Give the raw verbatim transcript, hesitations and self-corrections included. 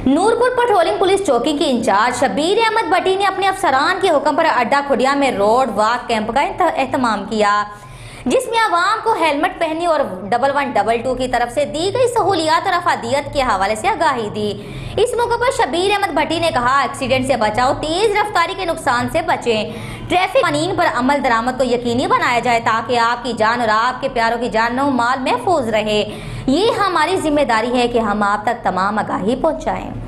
Nurpur patrolling police चौकी की in charge Shabir Ahmad भट्टी ने अपने अफसरान के हुक्म पर अड्डा खुडिया में रोड वॉक कैंप का एहतमाम किया, जिसमें आवाम को हेलमेट पहनने और डबल वन डबल टू की तरफ से दी गई सहूलियात और अफादियत के हवाले से आगाही दी। इस मौके पर शबीर अहमद भट्टी ने कहा, एक्सीडेंट से बचाओ, तेज रफ्तारी के नुकसान से बचें, ट्रैफिक कानून पर अमल दरामद को यकीनी बनाया जाए ताकि आपकी जान और आपके प्यारों की जान और माल महफूज रहे। ये हमारी जिम्मेदारी है कि हम आप तक तमाम आगाही पहुँचाएं।